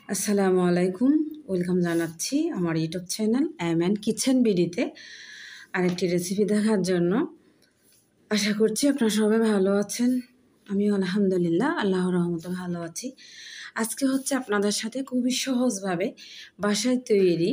আসসালামু আলাইকুম, ওয়েলকাম জানাচ্ছি আমার ইউটিউব চ্যানেল এমএন কিচেন বিডিতে আরেকটি রেসিপি দেখার জন্য। আশা করছি আপনারা সবাই ভালো আছেন। আমিও আলহামদুলিল্লাহ আল্লাহর রহমতে ভালো আছি। আজকে হচ্ছে আপনাদের সাথে খুবই সহজভাবে বাসায় তৈরি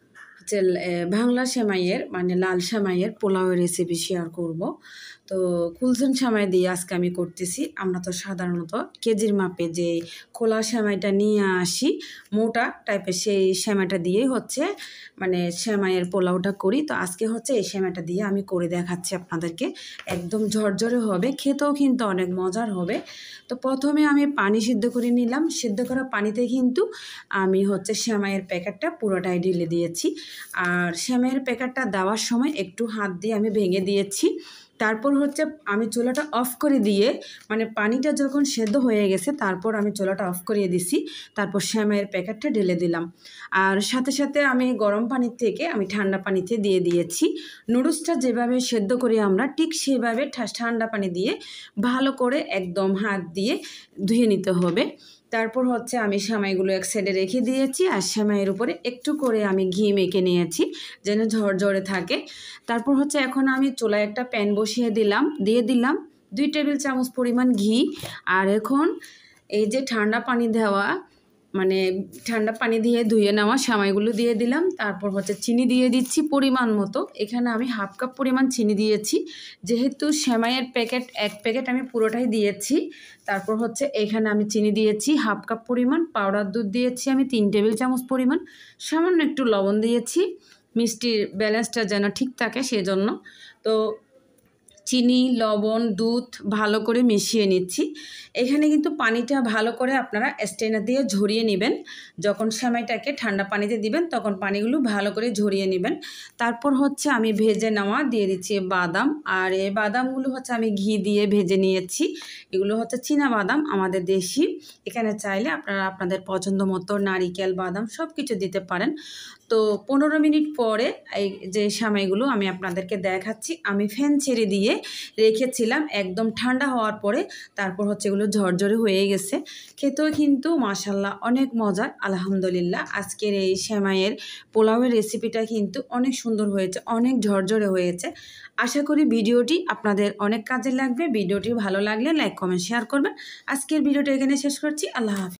বাংলা সেমাইয়ের মানে লাল সেমাইয়ের পোলাওয়ের রেসিপি শেয়ার করব। তো কুলসেন সেমাই দিয়ে আজকে আমি করতেছি। আমরা তো সাধারণত কেজির মাপে যে খোলা সেমাইটা নিয়ে আসি মোটা টাইপের, সেই সেমাইটা দিয়েই হচ্ছে মানে সেমাইয়ের পোলাওটা করি। তো আজকে হচ্ছে এই সেমাইটা দিয়ে আমি করে দেখাচ্ছি আপনাদেরকে। একদম ঝরঝরে হবে, খেতেও কিন্তু অনেক মজার হবে। তো প্রথমে আমি পানি সিদ্ধ করে নিলাম। সিদ্ধ করা পানিতে কিন্তু আমি হচ্ছে সেমাইয়ের প্যাকেটটা পুরোটাই ঢেলে দিয়েছি। আর সেমাইয়ের প্যাকেটটা দেওয়ার সময় একটু হাত দিয়ে আমি ভেঙে দিয়েছি। তারপর হচ্ছে আমি চুলাটা অফ করে দিয়ে মানে পানিটা যখন সেদ্ধ হয়ে গেছে তারপর আমি চুলাটা অফ করিয়ে দিছি। তারপর সেমাইয়ের প্যাকেটটা ঢেলে দিলাম। আর সাথে সাথে আমি গরম পানির থেকে আমি ঠান্ডা পানিতে দিয়ে দিয়েছি। নুডলসটা যেভাবে সেদ্ধ করি আমরা ঠিক সেভাবে ঠান্ডা পানি দিয়ে ভালো করে একদম হাত দিয়ে ধুয়ে নিতে হবে। তারপর হচ্ছে আমি সেমাইগুলো এক সাইডে রেখে দিয়েছি আর সেমাইয়ের উপরে একটু করে আমি ঘি মেখে নিয়েছি যেন ঝরঝরে থাকে। তারপর হচ্ছে এখন আমি চুলায় একটা প্যান বসিয়ে দিয়ে দিলাম 2 টেবিল চামচ পরিমাণ ঘি। আর এখন এই যে ঠান্ডা পানি দেওয়া মানে ঠান্ডা পানি দিয়ে ধুয়ে নেওয়া সেমাইগুলো দিয়ে দিলাম। তারপর হচ্ছে চিনি দিয়ে দিচ্ছি পরিমাণ মতো। এখানে আমি হাফ কাপ পরিমাণ চিনি দিয়েছি, যেহেতু সেমাইয়ের প্যাকেট 1 প্যাকেট আমি পুরোটাই দিয়েছি। তারপর হচ্ছে এখানে আমি চিনি দিয়েছি হাফ কাপ পরিমাণ, পাউডার দুধ দিয়েছি আমি 3 টেবিল চামচ পরিমাণ, সামান্য একটু লবণ দিয়েছি মিষ্টির ব্যালেন্সটা যেন ঠিক থাকে সেজন্য। তো চিনি, লবণ, দুধ ভালো করে মিশিয়ে নিচ্ছি। এখানে কিন্তু পানিটা ভালো করে আপনারা স্ট্রেনার দিয়ে ঝরিয়ে নেবেন। যখন সেমাইটাকে ঠান্ডা পানিতে দিবেন তখন পানিগুলো ভালো করে ঝরিয়ে নেবেন। তারপর হচ্ছে আমি ভেজে নেওয়া দিয়ে দিচ্ছি বাদাম। আর এই বাদামগুলো হচ্ছে আমি ঘি দিয়ে ভেজে নিয়েছি। এগুলো হচ্ছে চীনা বাদাম আমাদের দেশি। এখানে চাইলে আপনারা আপনাদের পছন্দ মতো নারিকেল, বাদাম সব কিছু দিতে পারেন। তো 15 মিনিট পরে এই যে সেমাইগুলো আমি আপনাদেরকে দেখাচ্ছি। আমি ফ্যান ছেড়ে দিয়ে রেখেছিলাম একদম ঠান্ডা হওয়ার পরে। তারপর হচ্ছে এগুলো ঝরঝরে হয়ে গেছে। খেতেও কিন্তু মাশাল্লাহ অনেক মজার। আলহামদুলিল্লাহ আজকের এই সেমাইয়ের পোলাওয়ের রেসিপিটা কিন্তু অনেক সুন্দর হয়েছে, অনেক ঝরঝরে হয়েছে। আশা করি ভিডিওটি আপনাদের অনেক কাজে লাগবে। ভিডিওটি ভালো লাগলে লাইক, কমেন্ট, শেয়ার করবেন। আজকের ভিডিওটা এখানে শেষ করছি। আল্লাহ হাফেজ।